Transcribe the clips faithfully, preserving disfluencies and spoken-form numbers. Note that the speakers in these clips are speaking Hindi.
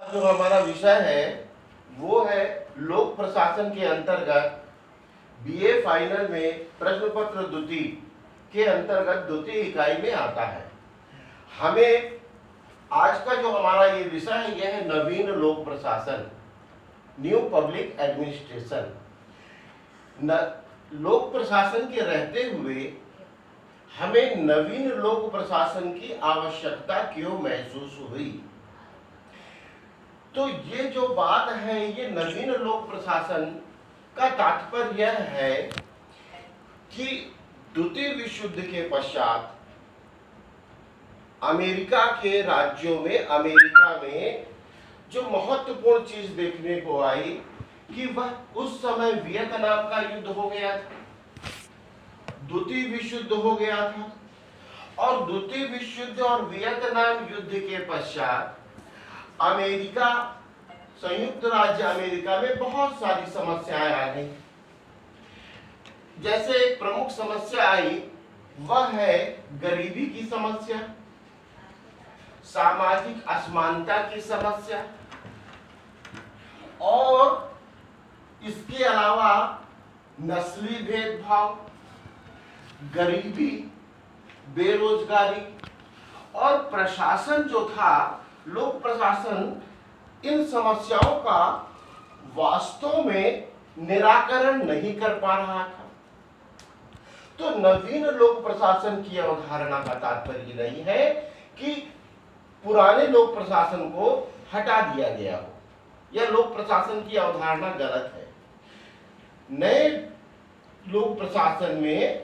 जो हमारा विषय है वो है लोक प्रशासन के अंतर्गत बीए फाइनल में प्रश्न पत्र द्वितीय के अंतर्गत द्वितीय इकाई में आता है। हमें आज का जो हमारा ये विषय है यह है नवीन लोक प्रशासन, न्यू पब्लिक एडमिनिस्ट्रेशन। न लोक प्रशासन के रहते हुए हमें नवीन लोक प्रशासन की आवश्यकता क्यों महसूस हुई। तो ये जो बात है, ये नवीन लोक प्रशासन का तात्पर्य यह है कि द्वितीय विश्व युद्ध के पश्चात अमेरिका के राज्यों में, अमेरिका में जो महत्वपूर्ण चीज देखने को आई कि वह उस समय वियतनाम का युद्ध हो गया था, द्वितीय विश्व युद्ध हो गया था, और द्वितीय विश्व युद्ध और वियतनाम युद्ध के पश्चात अमेरिका, संयुक्त राज्य अमेरिका में बहुत सारी समस्याएं आ गई। जैसे एक प्रमुख समस्या आई वह है गरीबी की समस्या, सामाजिक असमानता की समस्या, और इसके अलावा नस्ली भेदभाव, गरीबी, बेरोजगारी, और प्रशासन जो था, लोक प्रशासन इन समस्याओं का वास्तव में निराकरण नहीं कर पा रहा था। तो नवीन लोक प्रशासन की अवधारणा का तात्पर्य नहीं है कि पुराने लोक प्रशासन को हटा दिया गया हो, यह लोक प्रशासन की अवधारणा गलत है। नए लोक प्रशासन में,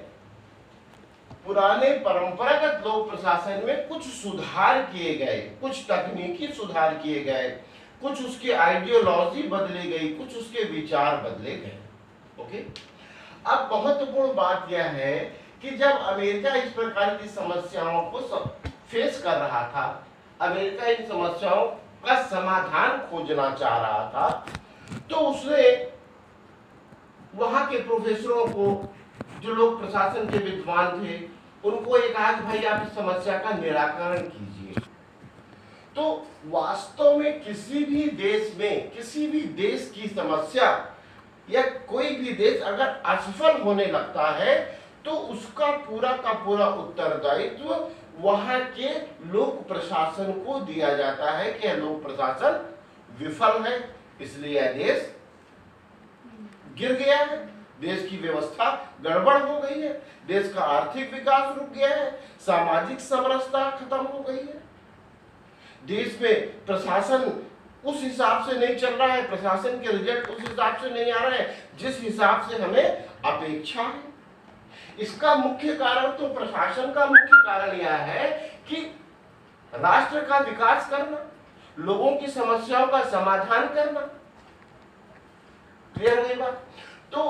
पुराने परंपरागत लोक प्रशासन में कुछ सुधार किए गए, कुछ तकनीकी सुधार किए गए, कुछ उसकी आइडियोलॉजी बदली गई, कुछ उसके विचार बदले गए। ओके, अब महत्वपूर्ण बात यह है कि जब अमेरिका इस प्रकार की समस्याओं को फेस कर रहा था, अमेरिका इन समस्याओं का समाधान खोजना चाह रहा था, तो उसने वहां के प्रोफेसरों को, जो लोग प्रशासन के विद्वान थे, उनको ये कहा कि भाई आप इस समस्या का निराकरण कीजिए। तो वास्तव में किसी भी देश में, किसी भी देश की समस्या या कोई भी देश अगर असफल होने लगता है तो उसका पूरा का पूरा उत्तरदायित्व वहां के लोक प्रशासन को दिया जाता है कि यह लोक प्रशासन विफल है, इसलिए यह देश गिर गया है, देश की व्यवस्था गड़बड़ हो गई है, देश का आर्थिक विकास रुक गया है, सामाजिक समरसता खत्म हो गई है, देश में प्रशासन उस हिसाब से नहीं चल रहा है, प्रशासन के रिजल्ट उस हिसाब से नहीं आ रहे हैं जिस हिसाब से हमें अपेक्षा है। इसका मुख्य कारण, तो प्रशासन का मुख्य कारण यह है कि राष्ट्र का विकास करना, लोगों की समस्याओं का समाधान करना। क्लियर हुई बात? तो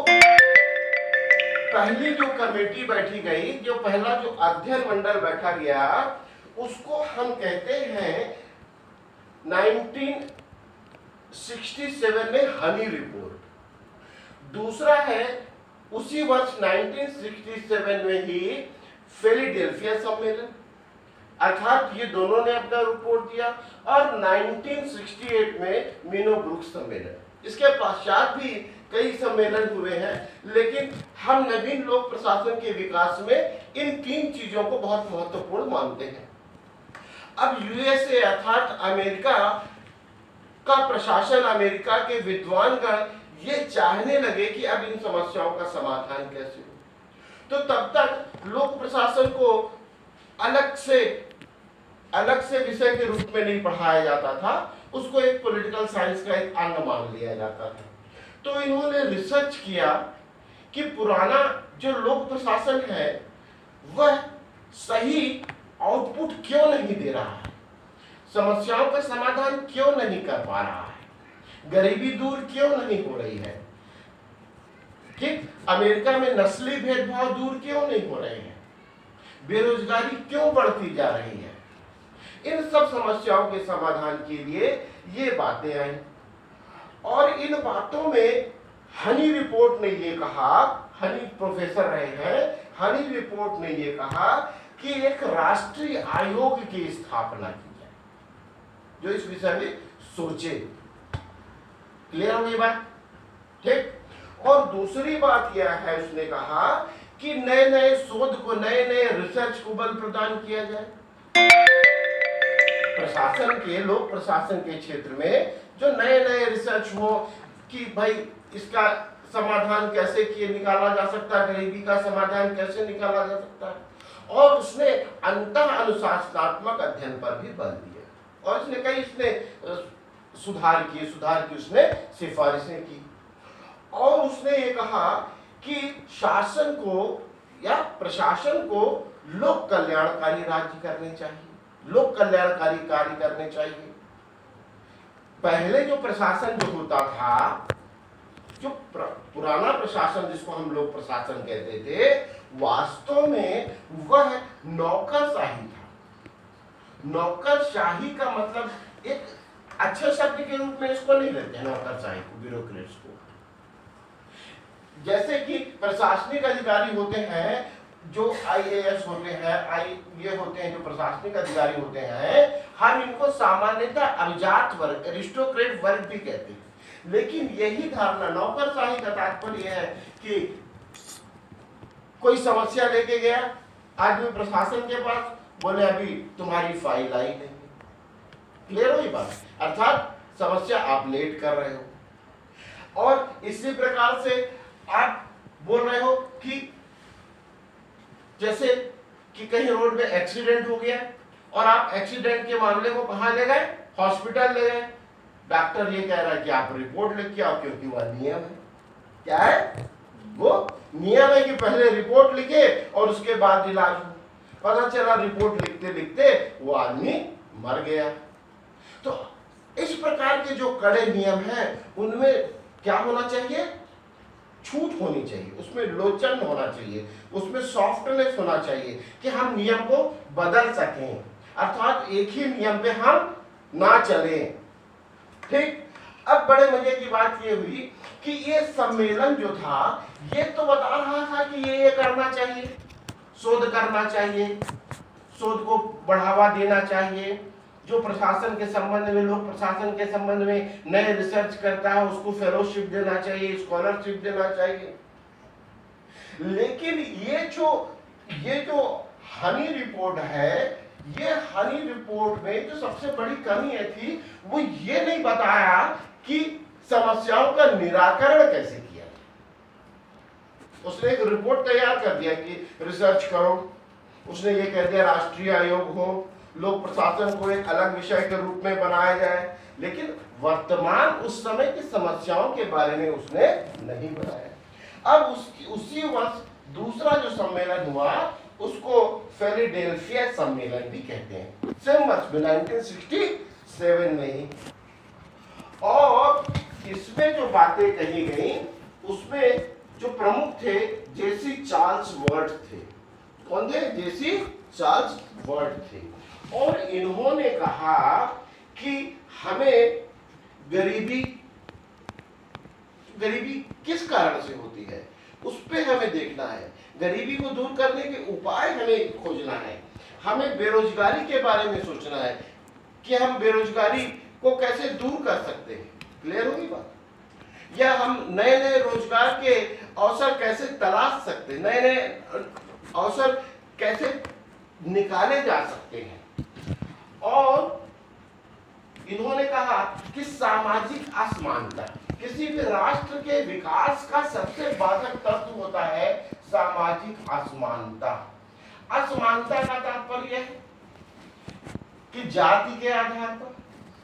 पहली जो कमेटी बैठी गई, जो पहला जो अध्ययन मंडल बैठा गया, उसको हम कहते हैं नाइनटीन सिक्सटी सेवन में हनी रिपोर्ट। दूसरा है उसी वर्ष नाइनटीन सिक्सटी सेवन में ही फिलाडेल्फिया सम्मेलन, अर्थात ये दोनों ने अपना रिपोर्ट दिया, और नाइनटीन सिक्सटी एट में मीनो ब्रुक्स सम्मेलन। इसके पश्चात भी कई सम्मेलन हुए हैं, लेकिन हम नवीन लोक प्रशासन के विकास में इन तीन चीजों को बहुत महत्वपूर्ण मानते हैं। अब यूएसए अर्थात अमेरिका का प्रशासन, अमेरिका के विद्वानगण ये चाहने लगे कि अब इन समस्याओं का समाधान कैसे हो। तो तब तक लोक प्रशासन को अलग से अलग से विषय के रूप में नहीं पढ़ाया जाता था, उसको एक पॉलिटिकल साइंस का एक अंग मान लिया जाता था। तो इन्होंने रिसर्च किया कि पुराना जो लोक प्रशासन है वह सही आउटपुट क्यों नहीं दे रहा है, समस्याओं का समाधान क्यों नहीं कर पा रहा है, गरीबी दूर क्यों नहीं हो रही है, ठीक, अमेरिका में नस्ली भेदभाव दूर क्यों नहीं हो रहे हैं, बेरोजगारी क्यों बढ़ती जा रही है। इन सब समस्याओं के समाधान के लिए ये बातें आई, और इन बातों में हनी रिपोर्ट ने ये कहा, हनी प्रोफेसर रहे हैं, हनी रिपोर्ट ने ये कहा कि एक राष्ट्रीय आयोग की स्थापना की जाए जो इस विषय में सोचे। क्लियर हो गई बात? ठीक। और दूसरी बात यह है, उसने कहा कि नए नए शोध को, नए नए रिसर्च को बल प्रदान किया जाए। प्रशासन के, लोक प्रशासन के क्षेत्र में जो नए नए रिसर्च हो कि भाई इसका समाधान कैसे किए निकाला जा सकता है, गरीबी का समाधान कैसे निकाला जा सकता है, और उसने अंतः अनुशासनात्मक अध्ययन पर भी बल दिया और उसने कई इसने सुधार किए, सुधार की उसने सिफारिशें की। और उसने ये कहा कि शासन को या प्रशासन को लोक कल्याणकारी राज्य करने चाहिए, लोक कल्याणकारी कार्य करने चाहिए। पहले जो प्रशासन जो होता था, जो पुराना प्रशासन जिसको हम लोग प्रशासन कहते थे, वास्तव में वह नौकरशाही था। नौकरशाही का मतलब एक अच्छे शब्द के रूप में इसको नहीं लेते हैं, नौकरशाही को, ब्यूरोक्रेट्स को। जैसे कि प्रशासनिक अधिकारी होते हैं जो आई ए एस होते हैं, आई ये होते हैं जो प्रशासनिक अधिकारी होते हैं, हम इनको सामान्यतः अभिजात वर्ग, एरिस्टोक्रेट वर्ग भी कहते हैं। लेकिन यही धारणा, नौकरशाही का तात्पर्य है कि कोई समस्या लेके गया आदमी प्रशासन के पास, बोले अभी तुम्हारी फाइल आई नहीं। क्लियर हुई बात? अर्थात समस्या आप लेट कर रहे हो। और इसी प्रकार से आप बोल रहे हो कि जैसे कि कहीं रोड में एक्सीडेंट हो गया और आप एक्सीडेंट के मामले को कहां ले गए? हॉस्पिटल ले गए। डॉक्टर ये कह रहा है कि आप रिपोर्ट लिख के आओ, क्योंकि वह नियम है। क्या है वो? नियम है कि पहले रिपोर्ट लिखे और उसके बाद इलाज हो। पता चला रिपोर्ट लिखते लिखते वो आदमी मर गया। तो इस प्रकार के जो कड़े नियम हैं उनमें क्या होना चाहिए? छूट होनी चाहिए, उसमें लोचन होना चाहिए, उसमें सॉफ्टनेस होना चाहिए कि हम नियम को बदल सकें, अर्थात एक ही नियम पे हम ना चलें। ठीक। अब बड़े मजे की बात ये हुई कि ये सम्मेलन जो था ये तो बता रहा था कि ये ये करना चाहिए, शोध करना चाहिए, शोध को बढ़ावा देना चाहिए, जो प्रशासन के संबंध में, लोक प्रशासन के संबंध में नए रिसर्च करता है उसको फेलोशिप देना चाहिए, स्कॉलरशिप देना चाहिए। लेकिन ये जो ये जो हनी रिपोर्ट है, ये हनी रिपोर्ट में जो सबसे बड़ी कमी थी वो ये नहीं बताया कि समस्याओं का निराकरण कैसे किया। उसने एक रिपोर्ट तैयार कर दिया कि रिसर्च करो, उसने ये कह दिया राष्ट्रीय आयोग हो, लोक प्रशासन को एक अलग विषय के रूप में बनाया जाए, लेकिन वर्तमान उस समय की समस्याओं के बारे में उसने नहीं बताया। अब उसकी उसी वर्ष दूसरा जो सम्मेलन हुआ उसको फिलाडेल्फिया सम्मेलन भी कहते हैं, सेम वर्ष में नाइनटीन सिक्सटी सेवन में ही। और इसमें जो बातें कही गई उसमें जो प्रमुख थे जेसी चार्ल्स वर्ड थे। कौन थे? जेसी चार्ल्स वर्ड थे। और इन्होंने कहा कि हमें गरीबी गरीबी किस कारण से होती है उस पे हमें देखना है, गरीबी को दूर करने के उपाय हमें खोजना है, हमें बेरोजगारी के बारे में सोचना है कि हम बेरोजगारी को कैसे दूर कर सकते हैं। क्लियर होगी बात? या हम नए नए रोजगार के अवसर कैसे तलाश सकते हैं, नए नए अवसर कैसे निकाले जा सकते हैं। और इन्होंने कहा कि सामाजिक असमानता किसी भी राष्ट्र के विकास का सबसे बाधक तत्व होता है, सामाजिक असमानता। असमानता का तात्पर्य है कि जाति के आधार पर,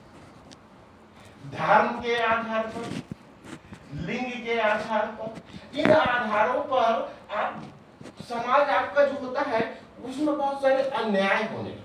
धर्म के आधार पर, लिंग के आधार पर, इन आधारों पर आप समाज आपका जो होता है उसमें बहुत सारे अन्याय होने लगते।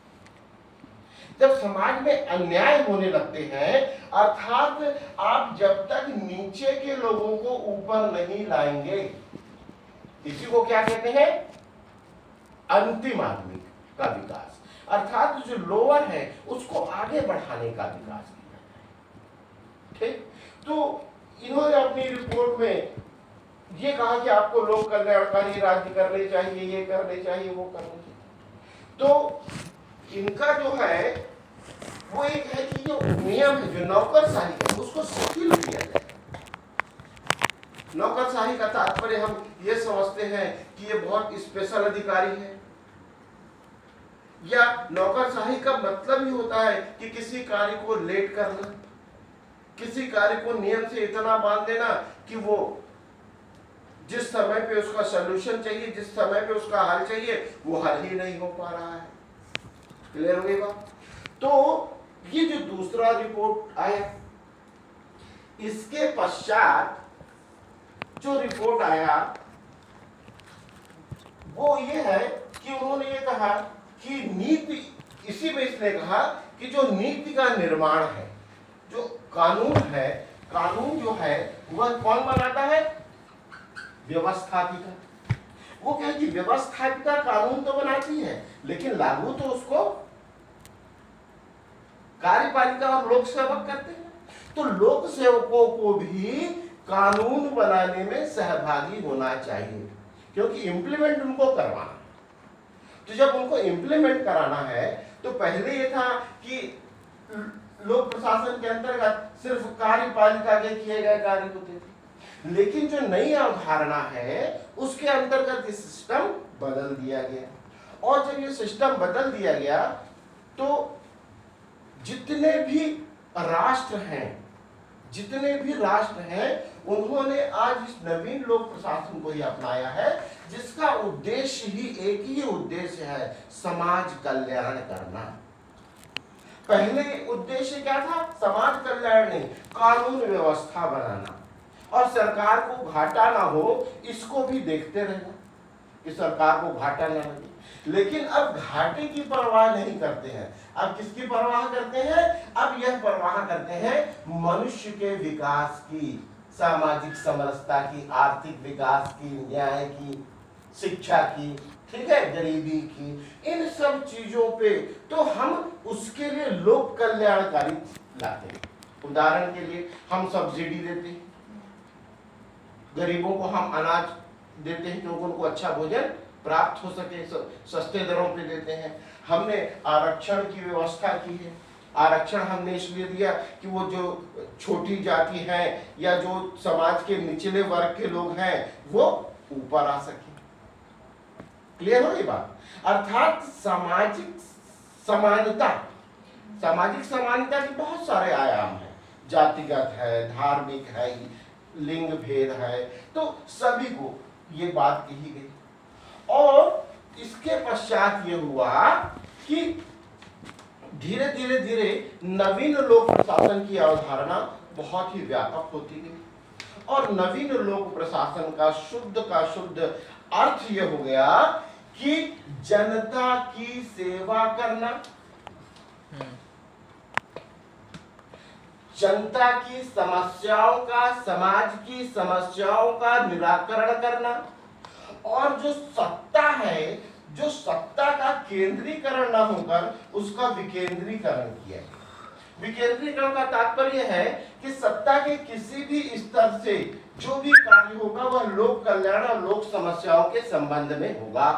जब समाज में अन्याय होने लगते हैं, अर्थात आप जब तक नीचे के लोगों को ऊपर नहीं लाएंगे, इसी को क्या कहते हैं? अंतिम आदमी का विकास, अर्थात जो लोअर है उसको आगे बढ़ाने का विकास किया जाए। ठीक। तो इन्होंने अपनी रिपोर्ट में ये कहा कि आपको लोक कल्याणकारी राज्य करने चाहिए, ये करने चाहिए, वो करने चाहिए। तो इनका जो है वो एक है कि जो नियम है, जो नौकरशाही है, उसको शिथिल किया जाए। नौकरशाही का तात्पर्य हम ये समझते हैं कि ये बहुत स्पेशल अधिकारी है, या नौकरशाही का मतलब ही होता है कि किसी कार्य को लेट करना, किसी कार्य को नियम से इतना बांध देना कि वो जिस समय पे उसका सलूशन चाहिए, जिस समय पे उसका हल चाहिए, वो हल ही नहीं हो पा रहा है। क्लियर हो गई बात? तो ये जो दूसरा रिपोर्ट आया, इसके पश्चात जो रिपोर्ट आया वो ये है कि उन्होंने ये कहा कि नीति, इसी में इसने कहा कि जो नीति का निर्माण है, जो कानून है, कानून जो है वह कौन बनाता है? व्यवस्थापिका। वो कहे कि व्यवस्थापिका कानून तो बनाती है, लेकिन लागू तो उसको कार्यपालिका और लोक सेवक करते हैं। तो लोक सेवकों को भी कानून बनाने में सहभागी होना चाहिए, क्योंकि इंप्लीमेंट उनको करवाना। तो जब उनको इंप्लीमेंट कराना है तो पहले ये था कि लोक प्रशासन के अंतर्गत सिर्फ कार्यपालिका के किए गए कार्य होते थे, लेकिन जो नई अवधारणा है उसके अंतर्गत ये सिस्टम बदल दिया गया। और जब ये सिस्टम बदल दिया गया तो जितने भी राष्ट्र हैं, जितने भी राष्ट्र हैं उन्होंने आज इस नवीन लोक प्रशासन को ही अपनाया है, जिसका उद्देश्य ही एक ही उद्देश्य है, समाज कल्याण करना। पहले उद्देश्य क्या था? समाज कल्याण नहीं, कानून व्यवस्था बनाना और सरकार को घाटा ना हो, इसको भी देखते रहना कि सरकार को घाटा ना लगे। लेकिन अब घाटे की परवाह नहीं करते हैं, अब किसकी परवाह करते हैं? अब यह परवाह करते हैं मनुष्य के विकास की, सामाजिक समरसता की, आर्थिक विकास की, न्याय की, शिक्षा की, ठीक है, गरीबी की, इन सब चीजों पे तो हम उसके लिए लोक कल्याणकारी लाते हैं। उदाहरण के लिए हम सब्सिडी देते हैं, गरीबों को हम अनाज देते हैं क्योंकि उनको अच्छा भोजन प्राप्त हो सके, सस्ते दरों पे देते हैं। हमने आरक्षण की व्यवस्था की है। आरक्षण हमने इसलिए दिया कि वो जो छोटी जाति है या जो समाज के निचले वर्ग के लोग हैं वो ऊपर आ सके। क्लियर हो ये बात? अर्थात सामाजिक समानता, सामाजिक समानता के बहुत सारे आयाम हैं, जातिगत है, धार्मिक है, लिंग भेद है, तो सभी को ये बात कही गई। और इसके पश्चात ये हुआ कि धीरे धीरे धीरे नवीन लोक प्रशासन की अवधारणा बहुत ही व्यापक होती गई और नवीन लोक प्रशासन का शुद्ध का शुद्ध अर्थ ये हो गया कि जनता की सेवा करना, जनता की समस्याओं का, समाज की समस्याओं का निराकरण करना, और जो सत्ता है, जो सत्ता का केंद्रीकरण न होकर उसका विकेंद्रीकरण किया। विकेंद्रीकरण का तात्पर्य है कि सत्ता के किसी भी स्तर से जो भी कार्य होगा वह लोक कल्याण और लोक समस्याओं के संबंध में होगा।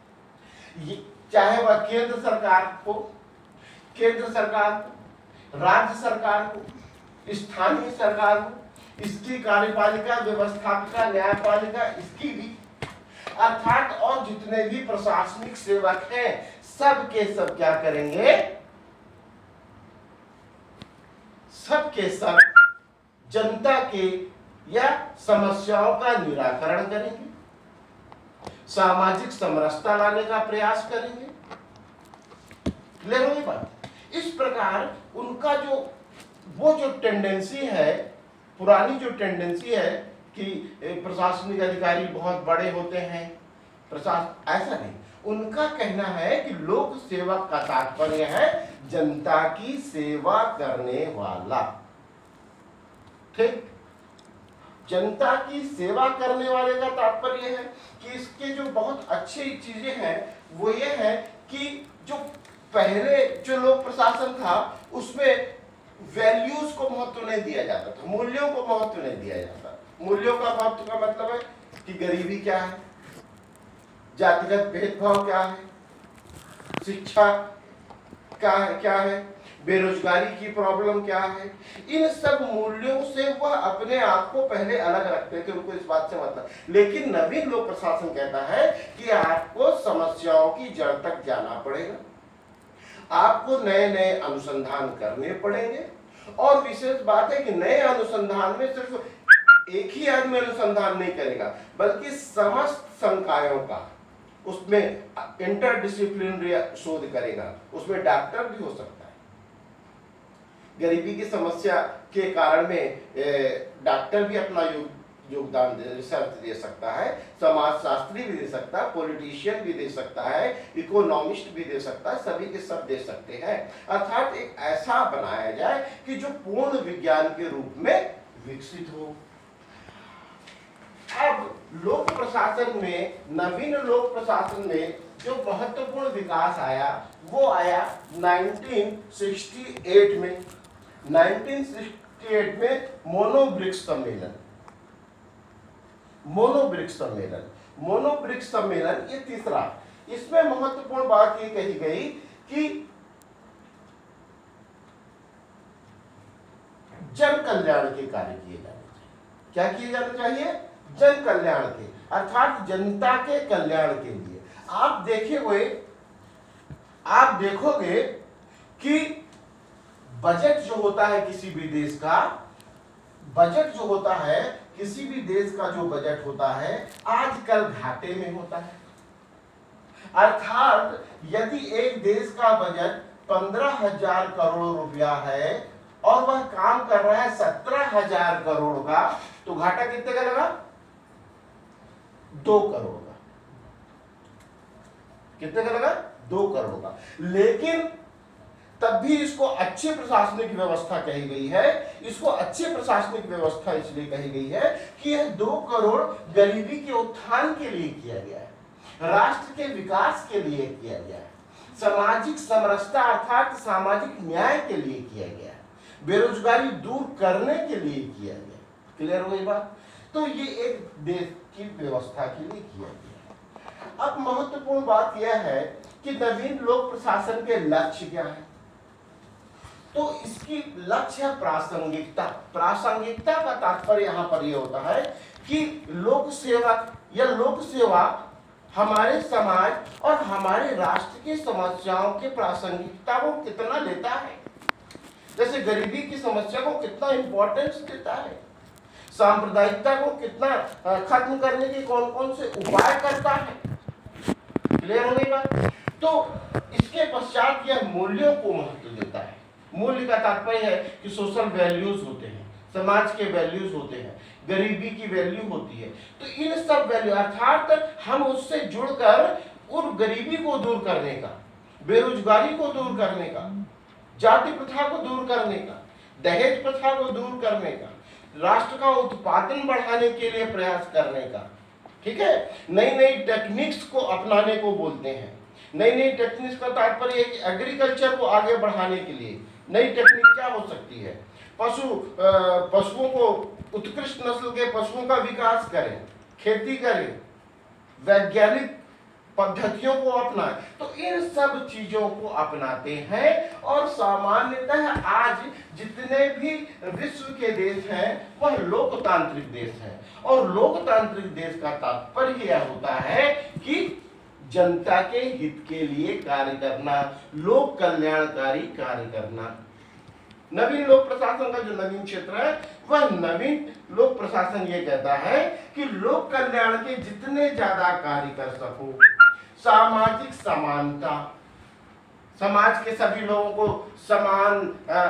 चाहे वह केंद्र सरकार हो, केंद्र सरकार हो, राज्य सरकार हो, स्थानीय सरकार हो, इसकी कार्यपालिका, व्यवस्थापिका, न्यायपालिका, इसकी भी, अर्थात और जितने भी प्रशासनिक सेवक हैं सब के सब क्या करेंगे? सब के सब जनता के या समस्याओं का निराकरण करेंगे, सामाजिक समरसता लाने का प्रयास करेंगे। ले लो ये बात। इस प्रकार उनका जो वो जो टेंडेंसी है, पुरानी जो टेंडेंसी है कि प्रशासनिक अधिकारी बहुत बड़े होते हैं, प्रशासन, ऐसा नहीं। उनका कहना है कि लोक सेवक का तात्पर्य है जनता की सेवा करने वाला। ठीक, जनता की सेवा करने वाले का तात्पर्य है कि इसके जो बहुत अच्छी चीजें हैं वो ये है कि जो पहले जो लोक प्रशासन था उसमें वैल्यूज को महत्व नहीं दिया जाता था, मूल्यों को महत्व नहीं दिया जाता। मूल्यों का महत्व का मतलब है कि गरीबी क्या है, जातिगत भेदभाव क्या है, शिक्षा क्या है क्या है, बेरोजगारी की प्रॉब्लम क्या है, इन सब मूल्यों से वह अपने आप को पहले अलग रखते थे, उनको इस बात से मतलब। लेकिन नवीन लोक प्रशासन कहता है कि आपको समस्याओं की जड़ तक जाना पड़ेगा, आपको नए नए अनुसंधान करने पड़ेंगे। और विशेष बात है कि नए अनुसंधान में सिर्फ एक ही आदमी अनुसंधान नहीं करेगा, बल्कि समस्त संकायों का उसमें इंटरडिसिप्लिनरी शोध करेगा, उसमें डॉक्टर भी हो सकता है। गरीबी की समस्या के कारण में डॉक्टर भी अपना योगदान दे, रिसर्च दे सकता है, समाजशास्त्री भी दे सकता है, पॉलिटिशियन भी दे सकता है, इकोनॉमिस्ट भी दे सकता है, सभी के सब दे सकते हैं। अर्थात एक ऐसा बनाया जाए कि जो पूर्ण विज्ञान के रूप में विकसित हो। अब लोक प्रशासन में, नवीन लोक प्रशासन में जो महत्वपूर्ण विकास आया वो आया नाइनटीन सिक्सटी एट में। नाइनटीन सिक्सटी एट में मोनोब्रिक्स सम्मेलन, मोनोब्रिक्स सम्मेलन मोनोब्रिक्स सम्मेलन ये तीसरा। इसमें महत्वपूर्ण बात ये कही गई कि जन कल्याण के कार्य किए जाने चाहिए। क्या किए जाने चाहिए? जन कल्याण के, अर्थात जनता के कल्याण के लिए। आप देखे हुए आप देखोगे कि बजट जो होता है किसी भी देश का, बजट जो होता है किसी भी देश का जो बजट होता है आजकल घाटे में होता है। अर्थात यदि एक देश का बजट पंद्रह हजार करोड़ रुपया है और वह काम कर रहा है सत्रह हजार करोड़ का, तो घाटा कितने का लगा? दो करोड़ का। कितने का लगा? दो करोड़ का। लेकिन तब भी इसको अच्छी प्रशासनिक व्यवस्था कही गई है। इसको अच्छी प्रशासनिक व्यवस्था इसलिए कही गई है कि यह दो करोड़ गरीबी के उत्थान के लिए किया गया है, राष्ट्र के विकास के लिए किया गया है, सामाजिक समरसता अर्थात सामाजिक न्याय के लिए किया गया है, बेरोजगारी दूर करने के लिए किया गया। क्लियर हो गई बात? तो ये एक देश की व्यवस्था के लिए किया गया। अब महत्वपूर्ण बात यह है कि नवीन लोक प्रशासन के लक्ष्य क्या है? तो इसकी लक्ष्य है प्रासंगिकता। प्रासंगिकता का तात्पर्य यहाँ पर यह होता है कि लोक सेवक या लोक सेवा हमारे समाज और हमारे राष्ट्र की समस्याओं की प्रासंगिकता को कितना लेता है। जैसे गरीबी की समस्या को कितना इंपॉर्टेंस देता है, सांप्रदायिकता को कितना खत्म करने के कौन कौन से उपाय करता है। क्लियर हो गई बात? तो इसके पश्चात यह मूल्यों को महत्व देता है। मूल्य का तात्पर्य है कि सोशल वैल्यूज होते हैं, समाज के वैल्यूज होते हैं, गरीबी की वैल्यू होती है। तो इन सब वैल्यू अर्थात हम उससे जुड़कर उन गरीबी को दूर करने का, बेरोजगारी को दूर करने का, जाति प्रथा को दूर करने का, दहेज प्रथा को दूर करने का, राष्ट्र का उत्पादन बढ़ाने के लिए प्रयास करने का, ठीक है, नई नई टेक्निक्स को अपनाने को बोलते हैं। नई नई टेक्निक्स का तात्पर्य है कि एग्रीकल्चर को आगे बढ़ाने के लिए नई टेक्निक क्या हो सकती है? पशु पशुओं को, उत्कृष्ट नस्ल के पशुओं का विकास करें, खेती करें, वैज्ञानिक पद्धतियों को अपनाएं। तो इन सब चीजों को अपनाते हैं और सामान्यतः आज जितने भी विश्व के देश हैं वह लोकतांत्रिक देश हैं। और लोकतांत्रिक देश का तात्पर्य यह होता है कि जनता के हित के लिए कार्य करना, लोक कल्याणकारी कार्य करना। नवीन लोक प्रशासन का जो नवीन क्षेत्र है वह नवीन लोक प्रशासन ये कहता है कि लोक कल्याण के जितने ज्यादा कार्य कर सको, सामाजिक समानता, समाज के सभी लोगों को समान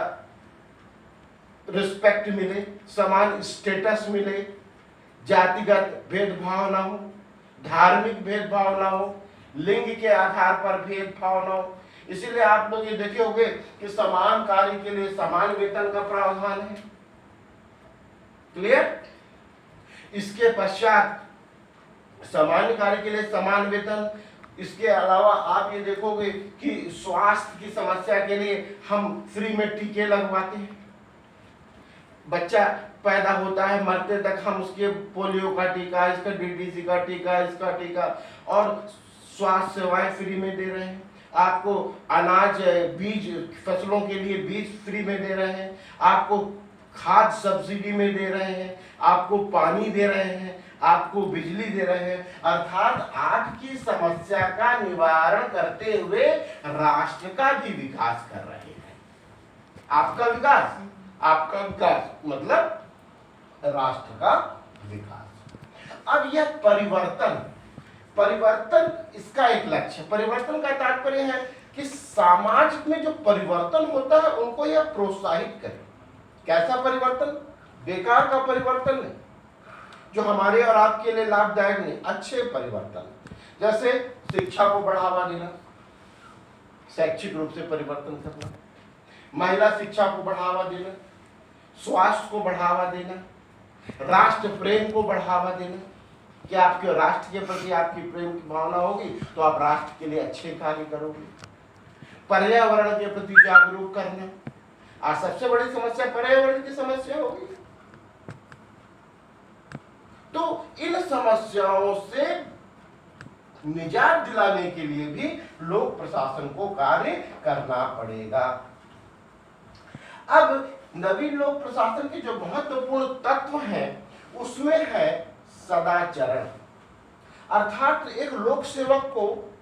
रिस्पेक्ट मिले, समान स्टेटस मिले, जातिगत भेदभाव ना हो, धार्मिक भेदभाव ना हो, लिंग के आधार पर भेदभाव ना हो। इसीलिए आप लोग ये देखे होंगे कि समान कार्य के लिए समान वेतन का प्रावधान है। क्लियर? इसके पश्चात समान कार्य के लिए समान वेतन। इसके अलावा आप ये देखोगे कि स्वास्थ्य की समस्या के लिए हम फ्री में टीके लगवाते हैं। बच्चा पैदा होता है मरते तक हम उसके पोलियो का टीका, इसका डीडीसी का टीका, इसका टीका और स्वास्थ्य सेवाएं फ्री में दे रहे हैं। आपको अनाज बीज फसलों के लिए बीज फ्री में दे रहे हैं, आपको खाद सब्सिडी में दे रहे हैं, आपको पानी दे रहे हैं, आपको बिजली दे रहे हैं, अर्थात आपकी समस्या का निवारण करते हुए राष्ट्र का भी विकास कर रहे हैं। आपका विकास, आपका विकास मतलब राष्ट्र का विकास। अब यह परिवर्तन परिवर्तन इसका एक लक्ष्य, परिवर्तन का तात्पर्य है कि समाज में जो परिवर्तन होता है उनको यह प्रोत्साहित करे। कैसा परिवर्तन? बेकार का परिवर्तन नहीं, जो हमारे और आपके लिए लाभदायक नहीं, अच्छे परिवर्तन। जैसे शिक्षा को बढ़ावा देना, शैक्षिक रूप से परिवर्तन करना, महिला शिक्षा को बढ़ावा देना, स्वास्थ्य को बढ़ावा देना, राष्ट्र प्रेम को बढ़ावा देना। कि आपके राष्ट्र के प्रति आपकी प्रेम की भावना होगी तो आप राष्ट्र के लिए अच्छे कार्य करोगे। पर्यावरण के प्रति जागरूक करना, आज सबसे बड़ी समस्या पर्यावरण की समस्या होगी। तो इन समस्याओं से निजात दिलाने के लिए भी लोक प्रशासन को कार्य करना पड़ेगा। अब नवीन लोक प्रशासन के जो महत्वपूर्ण तत्व हैं उसमें है सदाचरण, अर्थात एक लोक सेवक को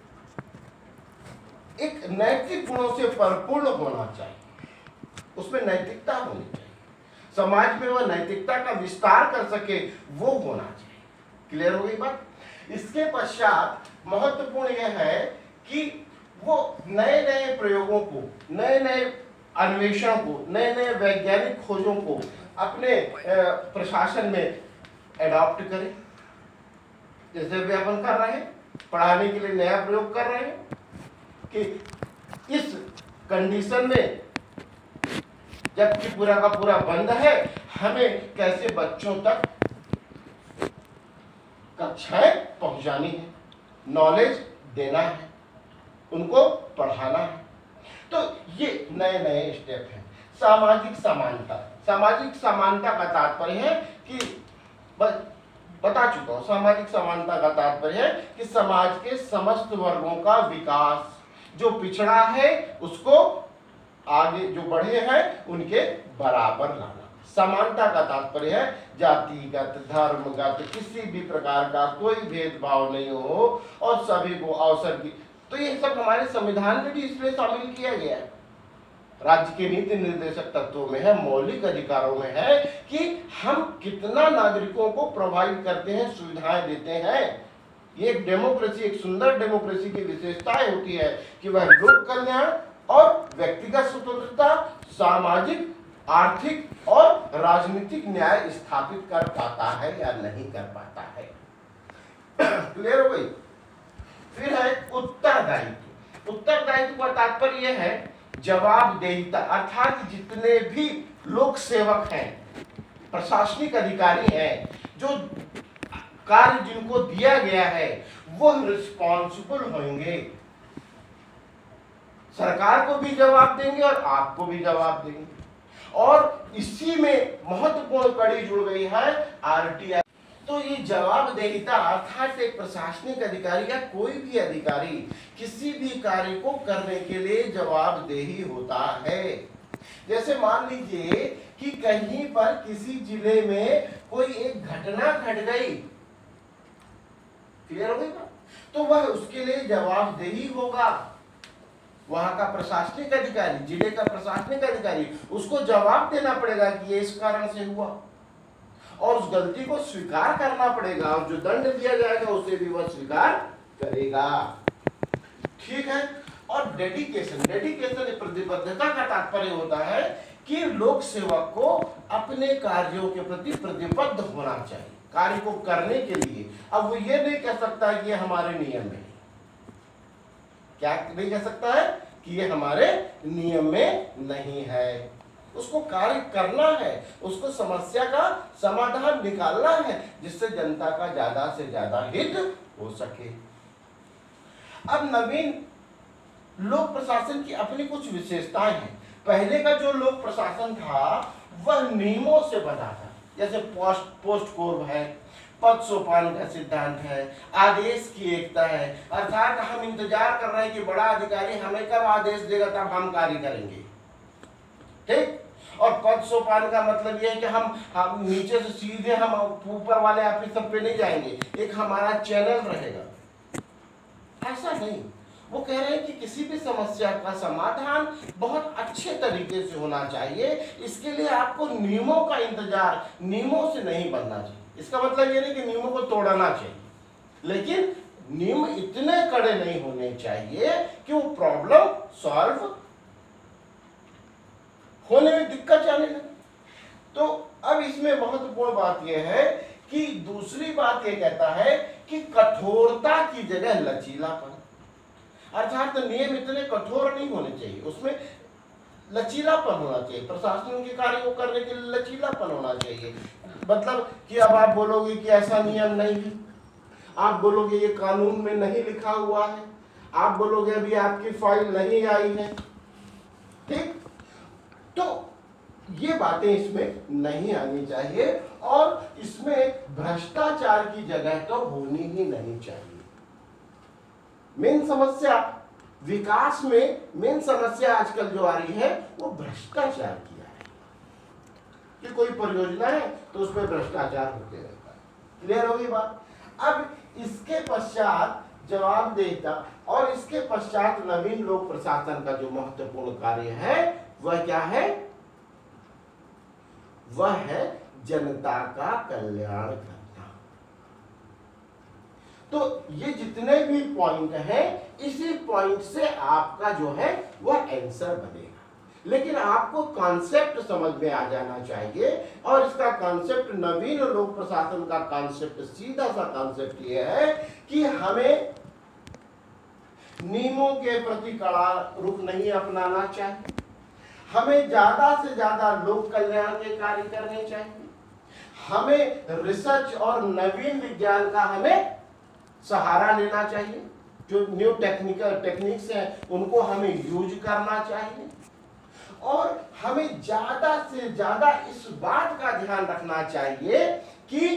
एक नैतिक गुणों से परिपूर्ण होना चाहिए, उसमें नैतिकता होनी चाहिए, समाज में वह नैतिकता का विस्तार कर सके वो होना चाहिए। क्लियर हो गई बात? इसके पश्चात महत्वपूर्ण यह है कि वो नए नए प्रयोगों को, नए नए अन्वेषण को, नए नए वैज्ञानिक खोजों को अपने प्रशासन में एडॉप्ट करें। जैसे भी अपन कर रहे हैं, पढ़ाने के लिए नया प्रयोग कर रहे हैं कि इस कंडीशन में जबकि पूरा का पूरा बंद है, हमें कैसे बच्चों तक कक्षाएं पहुंचानी है, नॉलेज देना है, उनको पढ़ाना है। तो ये नए नए स्टेप हैं। सामाजिक समानता, सामाजिक समानता का तात्पर्य है कि बता चुका हूं, सामाजिक समानता का तात्पर्य है कि समाज के समस्त वर्गों का विकास, जो पिछड़ा है उसको आगे, जो बढ़े हैं उनके बराबर लाना। समानता का तात्पर्य है जातिगत, धर्मगत किसी भी प्रकार का कोई भेदभाव नहीं हो और सभी को अवसर की। तो ये सब हमारे संविधान में भी इसलिए शामिल किया गया है, राज्य के नीति निर्देशक तत्वों में है, मौलिक अधिकारों में है कि हम कितना नागरिकों को प्रभावित करते हैं, सुविधाएं देते हैं। ये एक डेमोक्रेसी, एक सुंदर डेमोक्रेसी की विशेषताएं होती है कि वह लोक कल्याण और व्यक्तिगत स्वतंत्रता, सामाजिक, आर्थिक और राजनीतिक न्याय स्थापित कर पाता है या नहीं कर पाता है। क्लियर हो गई? फिर है उत्तरदायित्व। उत्तरदायित्व का तात्पर्य यह है जवाबदेहिता, अर्थात जितने भी लोक सेवक हैं, प्रशासनिक अधिकारी हैं, जो कार्य जिनको दिया गया है वह रिस्पॉन्सिबल होंगे, सरकार को भी जवाब देंगे और आपको भी जवाब देंगे। और इसी में महत्वपूर्ण कड़ी जुड़ गई है आरटीआई। तो ये जवाबदेहिता अर्थात एक प्रशासनिक अधिकारी या कोई भी अधिकारी किसी भी कार्य को करने के लिए जवाबदेही होता है। जैसे मान लीजिए कि कहीं पर किसी जिले में कोई एक घटना घट गई, क्लियर हो गई ना, तो वह उसके लिए जवाबदेही होगा। वहां का प्रशासनिक अधिकारी, जिले का प्रशासनिक अधिकारी, उसको जवाब देना पड़ेगा कि ये इस कारण से हुआ और उस गलती को स्वीकार करना पड़ेगा और जो दंड दिया जाएगा उसे भी वह स्वीकार करेगा। ठीक है। और डेडिकेशन, डेडिकेशन प्रतिबद्धता का तात्पर्य होता है कि लोक सेवक को अपने कार्यों के प्रति प्रतिबद्ध होना चाहिए, कार्य को करने के लिए। अब वो ये नहीं कह सकता कि ये हमारे नियम में, क्या नहीं कह सकता है कि ये हमारे नियम में नहीं है। उसको कार्य करना है, उसको समस्या का समाधान निकालना है जिससे जनता का ज्यादा से ज्यादा हित हो सके। अब नवीन लोक प्रशासन की अपनी कुछ विशेषताएं हैं। पहले का जो लोक प्रशासन था वह नियमों से बना था, जैसे पोस्ट पोस्ट कोर्ब है, पद सोपान का सिद्धांत है, आदेश की एकता है। अर्थात हम इंतजार कर रहे हैं कि बड़ा अधिकारी हमें कब आदेश देगा तब हम कार्य करेंगे, ठीक। और पद सोपान का मतलब यह है कि हम, हम नीचे से सीधे हम ऊपर वाले ऑफिसर पे नहीं जाएंगे, एक हमारा चैनल रहेगा। ऐसा नहीं, वो कह रहे हैं कि किसी भी समस्या का समाधान बहुत अच्छे तरीके से होना चाहिए। इसके लिए आपको नियमों का इंतजार, नियमों से नहीं बनना चाहिए। इसका मतलब ये नहीं कि नियमों को तोड़ना चाहिए, लेकिन नियम इतने कड़े नहीं होने चाहिए कि वो प्रॉब्लम सॉल्व होने में दिक्कत आने लगे। तो अब इसमें महत्वपूर्ण बात यह है कि दूसरी बात यह कहता है कि कठोरता की जगह लचीलापन, अर्थात नियम इतने कठोर नहीं होने चाहिए, उसमें लचीलापन होना चाहिए। प्रशासन के कार्य को करने के लिए लचीलापन होना चाहिए। मतलब कि अब आप बोलोगे कि ऐसा नियम नहीं है, आप बोलोगे ये कानून में नहीं लिखा हुआ है, आप बोलोगे अभी आपकी फाइल नहीं आई है, ठीक। तो ये बातें इसमें नहीं आनी चाहिए और इसमें भ्रष्टाचार की जगह तो होनी ही नहीं चाहिए। मेन समस्या विकास में, मेन समस्या आजकल जो आ रही है वो भ्रष्टाचार की है कि कोई परियोजना है तो उसमें भ्रष्टाचार होते रहता है। क्लियर होगी बात। अब इसके पश्चात जवाब देता और इसके पश्चात नवीन लोक प्रशासन का जो महत्वपूर्ण कार्य है वह क्या है, वह है जनता का कल्याण करना। तो ये जितने भी पॉइंट हैं, इसी पॉइंट से आपका जो है वह आंसर बनेगा। लेकिन आपको कॉन्सेप्ट समझ में आ जाना चाहिए और इसका कॉन्सेप्ट, नवीन लोक प्रशासन का कॉन्सेप्ट सीधा सा कॉन्सेप्ट यह है कि हमें नियमों के प्रति कड़ा रुख नहीं अपनाना चाहिए, हमें ज्यादा से ज्यादा लोक कल्याण के कार्य करने चाहिए, हमें रिसर्च और नवीन विज्ञान का हमें सहारा लेना चाहिए, जो न्यू टेक्निकल टेक्निक्स हैं उनको हमें यूज करना चाहिए और हमें ज्यादा से ज्यादा इस बात का ध्यान रखना चाहिए कि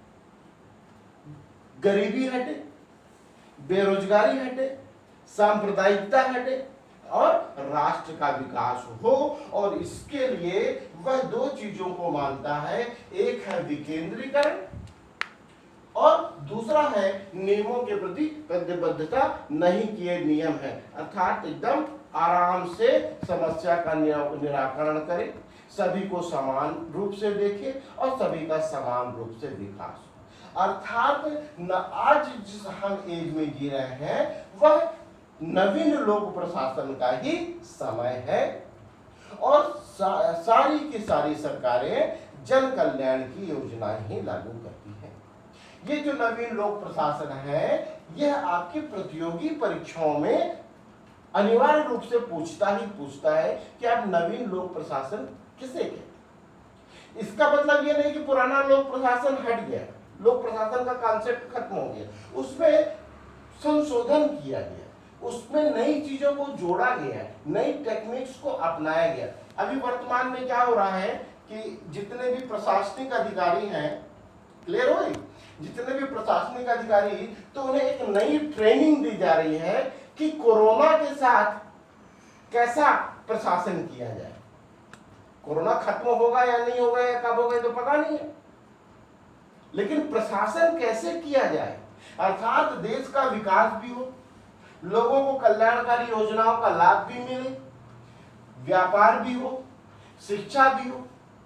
गरीबी हटे, बेरोजगारी हटे, सांप्रदायिकता हटे और राष्ट्र का विकास हो। और इसके लिए वह दो चीजों को मानता है, एक है विकेंद्रीकरण और दूसरा है नियमों के प्रति प्रतिबद्धता नहीं किए नियम है, अर्थात एकदम आराम से समस्या का निराकरण करें, सभी को समान रूप से देखें और सभी का समान रूप से विकास हो। अर्थात न आज जिस हम एज में जी रहे हैं वह नवीन लोक प्रशासन का ही समय है और सा, सारी की सारी सरकारें जन कल्याण की योजनाएं ही लागू करती हैं। ये जो नवीन लोक प्रशासन है यह आपकी प्रतियोगी परीक्षाओं में अनिवार्य रूप से पूछता ही पूछता है कि आप नवीन लोक प्रशासन किसे कहते हैं। इसका मतलब यह नहीं कि पुराना लोक प्रशासन हट गया, लोक प्रशासन का कॉन्सेप्ट खत्म हो गया, उसमें संशोधन किया गया, उसमें नई चीजों को जोड़ा गया, नई टेक्निक्स को अपनाया गया। अभी वर्तमान में क्या हो रहा है कि जितने भी प्रशासनिक अधिकारी हैं, क्लियर हो, जितने भी प्रशासनिक अधिकारी, तो उन्हें एक नई ट्रेनिंग दी जा रही है कि कोरोना के साथ कैसा प्रशासन किया जाए। कोरोना खत्म होगा या नहीं होगा या कब होगा तो पता नहीं है, लेकिन प्रशासन कैसे किया जाए, अर्थात देश का विकास भी हो, लोगों को कल्याणकारी योजनाओं का लाभ भी मिले, व्यापार भी हो, शिक्षा भी हो।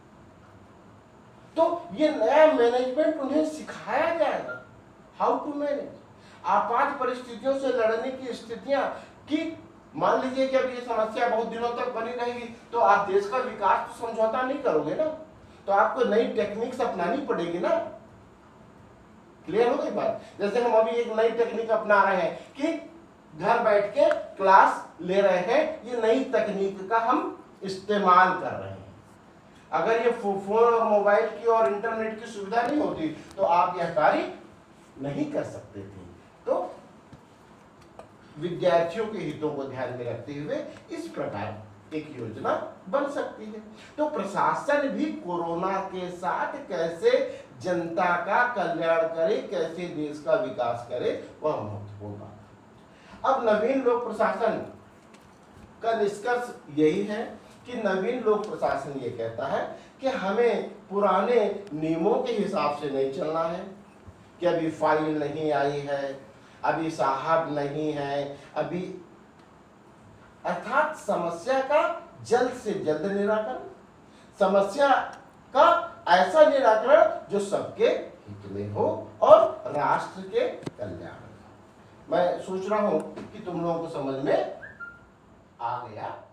तो ये नया मैनेजमेंट उन्हें सिखाया जाएगा, हाउ टू मैनेज आपात परिस्थितियों से लड़ने की स्थितियां। कि मान लीजिए कि अब ये समस्या बहुत दिनों तक बनी रहेगी तो आप देश का विकास तो समझौता नहीं करोगे ना, तो आपको नई टेक्निक्स अपनानी पड़ेगी ना। क्लियर हो गई बात। जैसे हम अभी एक नई टेक्निक अपना रहे हैं कि घर बैठ के क्लास ले रहे हैं, ये नई तकनीक का हम इस्तेमाल कर रहे हैं। अगर ये फोन और मोबाइल की और इंटरनेट की सुविधा नहीं होती तो आप यह कार्य नहीं कर सकते थे। तो विद्यार्थियों के हितों को ध्यान में रखते हुए इस प्रकार एक योजना बन सकती है। तो प्रशासन भी कोरोना के साथ कैसे जनता का कल्याण करे, कैसे देश का विकास करे, वह महत्वपूर्ण बात है। अब नवीन लोक प्रशासन का निष्कर्ष यही है कि नवीन लोक प्रशासन ये कहता है कि हमें पुराने नियमों के हिसाब से नहीं चलना है कि अभी फाइल नहीं आई है, अभी साहब नहीं है, अभी, अर्थात समस्या का जल्द से जल्द निराकरण, समस्या का ऐसा निराकरण जो सबके हित में हो और राष्ट्र के कल्याण में। मैं सोच रहा हूं कि तुम लोगों को समझ में आ गया।